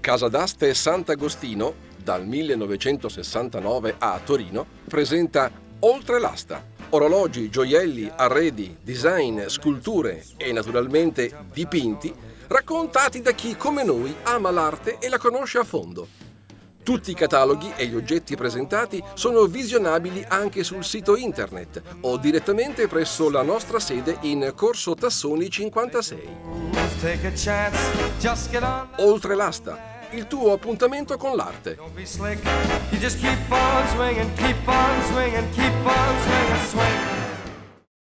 Casa d'Aste Sant'Agostino, dal 1969 a Torino, presenta Oltre l'asta. Orologi, gioielli, arredi, design, sculture e naturalmente dipinti raccontati da chi come noi ama l'arte e la conosce a fondo. Tutti i cataloghi e gli oggetti presentati sono visionabili anche sul sito internet o direttamente presso la nostra sede in Corso Tassoni 56. Oltre l'asta, il tuo appuntamento con l'arte. Don't be slick. You just keep on swinging, keep on swinging, keep on swinging, swing.